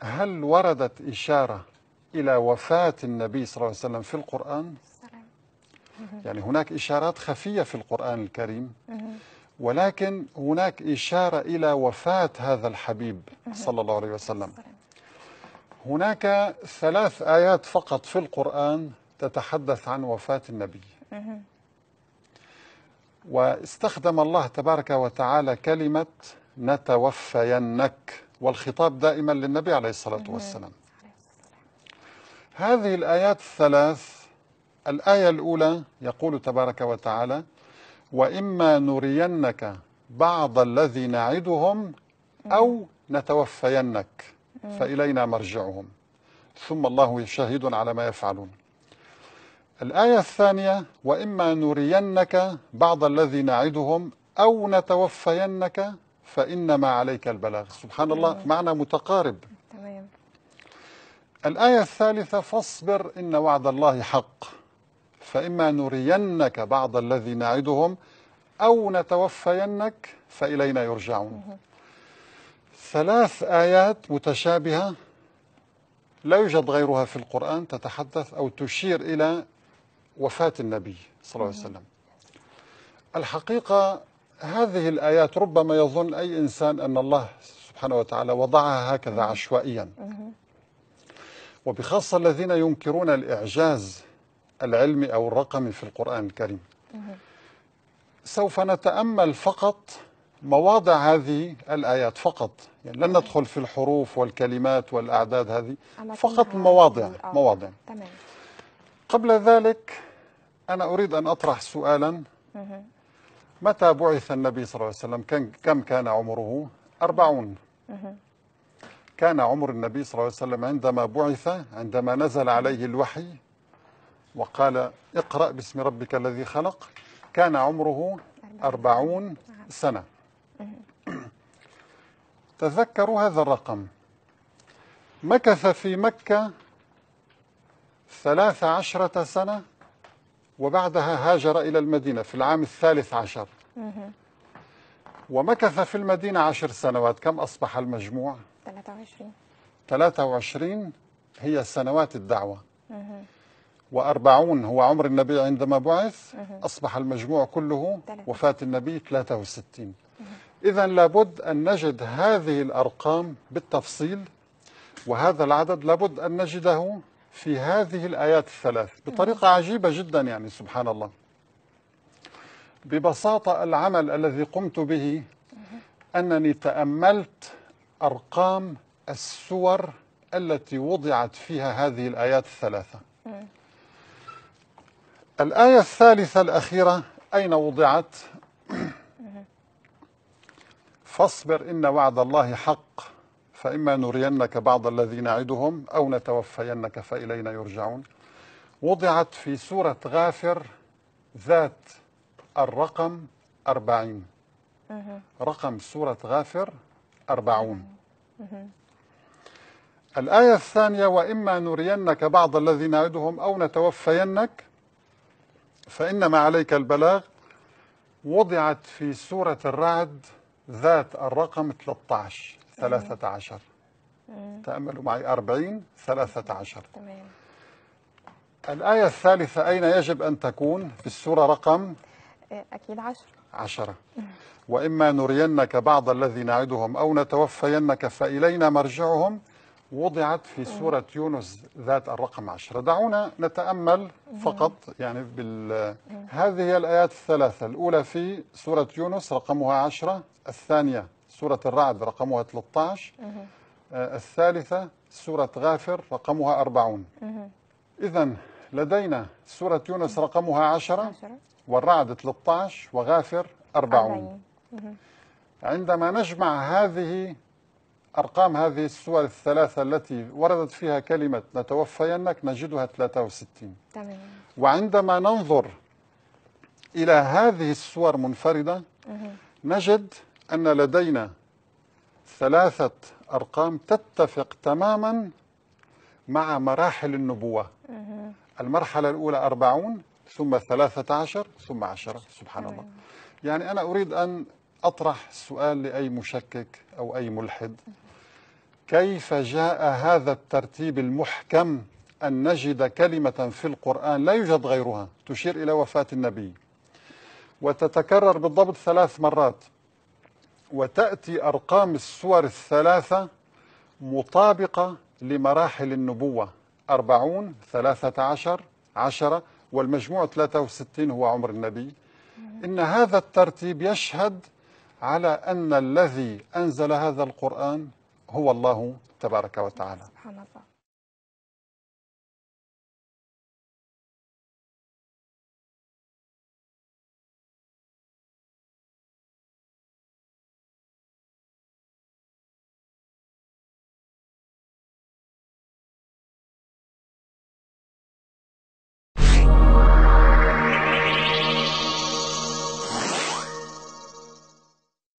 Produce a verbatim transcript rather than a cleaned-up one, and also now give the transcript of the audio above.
هل وردت إشارة إلى وفاة النبي صلى الله عليه وسلم في القرآن؟ يعني هناك إشارات خفية في القرآن الكريم، ولكن هناك إشارة إلى وفاة هذا الحبيب صلى الله عليه وسلم. هناك ثلاث آيات فقط في القرآن تتحدث عن وفاة النبي، واستخدم الله تبارك وتعالى كلمة نتوفينك، والخطاب دائما للنبي عليه الصلاة والسلام. هذه الآيات الثلاث، الآية الأولى يقول تبارك وتعالى: وإما نرينك بعض الذي نعدهم أو نتوفينك فإلينا مرجعهم ثم الله شهيد على ما يفعلون. الآية الثانية: وإما نرينك بعض الذي نعدهم أو نتوفينك فإنما عليك البلاغ. سبحان الله، معنى متقارب. تمام. الآية الثالثة: فاصبر إن وعد الله حق فإما نرينك بعض الذي نعدهم أو نتوفينك فإلينا يرجعون. ثلاث آيات متشابهة لا يوجد غيرها في القرآن تتحدث أو تشير إلى وفاة النبي صلى الله عليه وسلم. الحقيقة هذه الآيات ربما يظن أي إنسان أن الله سبحانه وتعالى وضعها هكذا عشوائيا، وبخاصة الذين ينكرون الإعجاز العلمي أو الرقمي في القرآن الكريم. سوف نتأمل فقط مواضع هذه الآيات فقط، يعني لن ندخل في الحروف والكلمات والأعداد، هذه فقط المواضع. مواضع. تمام. قبل ذلك أنا أريد أن أطرح سؤالا: متى بعث النبي صلى الله عليه وسلم؟ كان كم كان عمره؟ أربعون. كان عمر النبي صلى الله عليه وسلم عندما بعث، عندما نزل عليه الوحي وقال اقرأ باسم ربك الذي خلق، كان عمره أربعون سنة. تذكروا هذا الرقم. مكث في مكة ثلاث عشرة سنة، وبعدها هاجر إلى المدينة في العام الثالث عشر، ومكث في المدينة عشر سنوات. كم أصبح المجموع؟ ثلاثة وعشرين. ثلاثة وعشرين هي سنوات الدعوة، وأربعون هو عمر النبي عندما بعث. أصبح المجموع كله وفاة النبي ثلاثة وستين. إذن لابد أن نجد هذه الأرقام بالتفصيل، وهذا العدد لابد أن نجده في هذه الآيات الثلاث بطريقة عجيبة جدا. يعني سبحان الله. ببساطة العمل الذي قمت به أنني تأملت أرقام السور التي وضعت فيها هذه الآيات الثلاثة. الآية الثالثة الأخيرة أين وضعت؟ فاصبر إن وعد الله حق فإما نرينك بعض الذي نعدهم أو نتوفينك فإلينا يرجعون. وضعت في سورة غافر ذات الرقم أربعين. رقم سورة غافر أربعون. الآية الثانية: وإما نرينك بعض الذي نعدهم أو نتوفينك فإنما عليك البلاغ. وضعت في سورة الرعد ذات الرقم ثلاثة عشر. ثلاثة عشر. تأملوا معي: أربعين ثلاثة عشر. تمام. الآية الثالثة أين يجب أن تكون؟ في السورة رقم أكيد عشر. عشرة. وإما نرينك بعض الذي نعدهم أو نتوفينك فإلينا مرجعهم. وضعت في سورة يونس ذات الرقم عشرة. دعونا نتأمل فقط يعني بال... هذه هي الآيات الثلاثة. الأولى في سورة يونس رقمها عشرة، الثانية سورة الرعد رقمها ثلاثة عشر، آه الثالثة سورة غافر رقمها أربعون. إذن لدينا سورة يونس رقمها عشرة، والرعد ثلاثة عشر، وغافر أربعون. عندما نجمع هذه أرقام هذه السور الثلاثة التي وردت فيها كلمة نتوفينك نجدها ثلاثة وستين. تمام. وعندما ننظر إلى هذه السور منفردة نجد أن لدينا ثلاثة أرقام تتفق تماما مع مراحل النبوة. المرحلة الأولى أربعون، ثم ثلاثة عشر، ثم عشرة. سبحان الله. يعني أنا أريد أن أطرح سؤال لأي مشكك أو أي ملحد: كيف جاء هذا الترتيب المحكم أن نجد كلمة في القرآن لا يوجد غيرها تشير إلى وفاة النبي، وتتكرر بالضبط ثلاث مرات، وتأتي أرقام السور الثلاثة مطابقة لمراحل النبوة، أربعون، ثلاثة عشر، عشرة، والمجموع ثلاثة وستين هو عمر النبي. إن هذا الترتيب يشهد على أن الذي أنزل هذا القرآن هو الله تبارك وتعالى. سبحان الله.